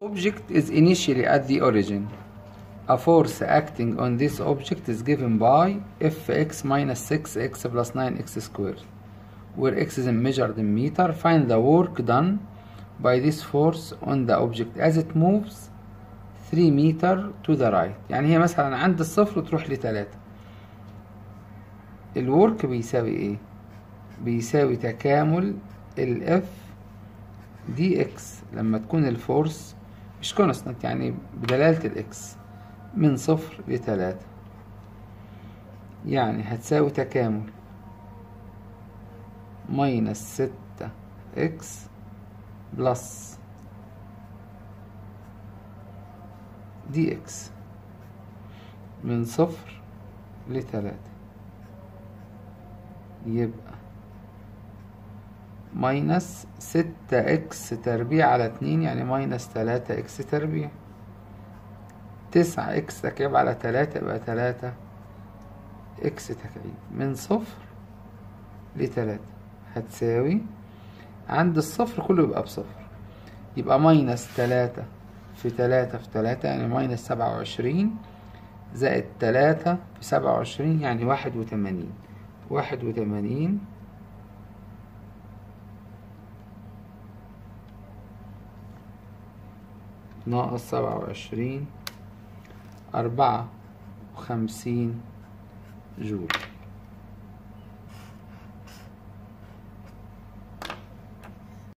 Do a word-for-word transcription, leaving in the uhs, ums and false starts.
Object is initially at the origin. A force acting on this object is given by Fx minus six x plus nine x squared, where x is measured in meter. Find the work done by this force on the object as it moves three meter to the right. يعني هي مثلا عند الصفر تروح لتلاتة. الورك بيساوي ايه؟ بيساوي تكامل ال F دي اكس لما تكون الفورس مش كونستانت، يعني بدلالة الاكس من صفر لتلاتة، يعني هتساوي تكامل ماينس ستة اكس بلس دي اكس من صفر لتلاتة، يبقى ماينس ستة اكس تربيع على اتنين يعني ماينس تلاتة اكس تربيع. تسعة اكس تكعيب على تلاتة يبقى تلاتة اكس تكعيب من صفر لتلاتة هتساوي عند الصفر كله يبقى بصفر، يبقى ماينس تلاتة في تلاتة في تلاتة يعني ماينس سبعة وعشرين زائد تلاتة في سبعة وعشرين يعني واحد وتمانين. واحد وتمانين ناقص سبعة وعشرين أربعة وخمسين جول.